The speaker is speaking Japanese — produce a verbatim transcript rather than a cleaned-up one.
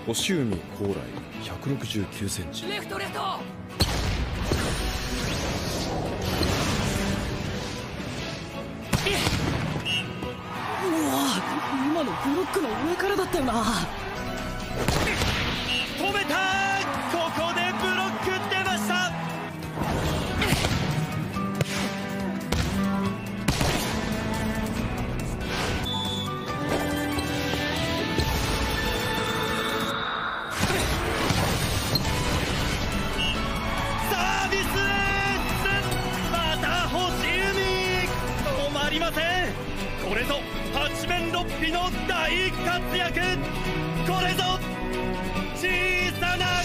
星海高麗ひゃくろくじゅうきゅうセンチ。 レフトレフト。 うわ、今のブロックの上からだったよな。 止めた。ここでブロック出ました。サービスエース。また星海止まりません。これぞ八面六臂の大活躍。これぞ小さな